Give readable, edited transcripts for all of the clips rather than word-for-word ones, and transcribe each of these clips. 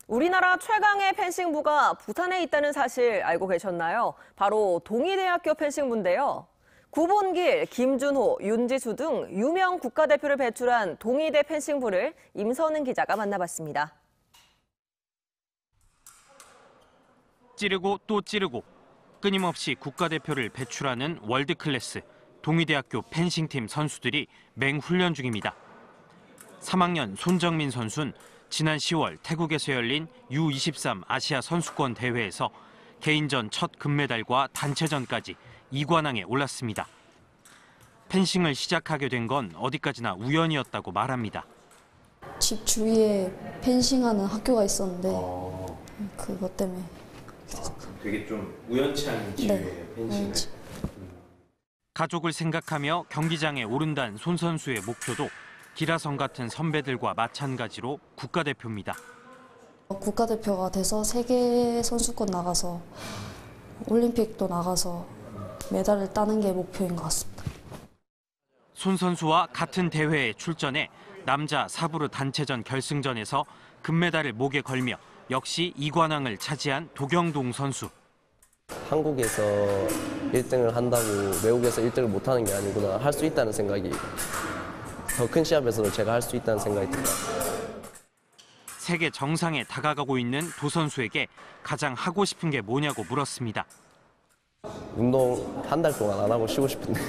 우리나라 최강의 펜싱부가 부산에 있다는 사실 알고 계셨나요? 바로 동의대학교 펜싱부인데요. 구본길, 김준호, 윤지수 등 유명 국가대표를 배출한 동의대 펜싱부를 임선은 기자가 만나봤습니다. 찌르고 또 찌르고 끊임없이 국가대표를 배출하는 월드클래스 동의대학교 펜싱팀 선수들이 맹훈련 중입니다. 3학년 손정민 선수는 지난 10월 태국에서 열린 U23 아시아 선수권 대회에서 개인전 첫 금메달과 단체전까지 2관왕에 올랐습니다. 펜싱을 시작하게 된 건 어디까지나 우연이었다고 말합니다. 집 주위에 펜싱하는 학교가 있었는데 그것 때문에. 되게 좀 우연치 않은 기회에 펜싱을. 가족을 생각하며 경기장에 오른다는 손 선수의 목표도 기라성 같은 선배들과 마찬가지로 국가대표입니다. 국가대표가 돼서 세계 선수권 나가서 올림픽도 나가서 메달을 따는 게 목표인 것 같습니다. 손 선수와 같은 대회에 출전해 남자 사브르 단체전 결승전에서 금메달을 목에 걸며 역시 2관왕을 차지한 도경동 선수. 한국에서 1등을 한다고 외국에서 1등을 못하는 게 아니구나. 할 수 있다는 생각이 더 큰 시합에서도 제가 할 수 있다는 생각이 듭니다. 세계 정상에 다가가고 있는 도 선수에게 가장 하고 싶은 게 뭐냐고 물었습니다. 운동 한 달 동안 안 하고 쉬고 싶은데.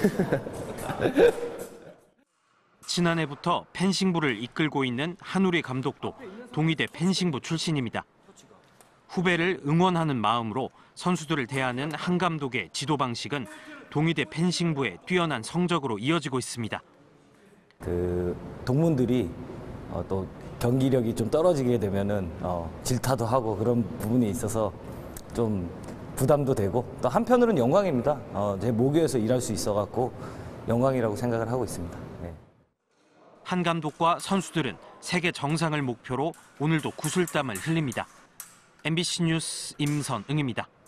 지난해부터 펜싱부를 이끌고 있는 한우리 감독도 동의대 펜싱부 출신입니다. 후배를 응원하는 마음으로 선수들을 대하는 한 감독의 지도 방식은 동의대 펜싱부의 뛰어난 성적으로 이어지고 있습니다. 동문들이 또 경기력이 좀 떨어지게 되면은 질타도 하고 그런 부분이 있어서 좀 부담도 되고 또 한편으로는 영광입니다. 제 모교에서 일할 수 있어갖고 영광이라고 생각을 하고 있습니다. 네. 한 감독과 선수들은 세계 정상을 목표로 오늘도 구슬땀을 흘립니다. MBC 뉴스 임선응입니다.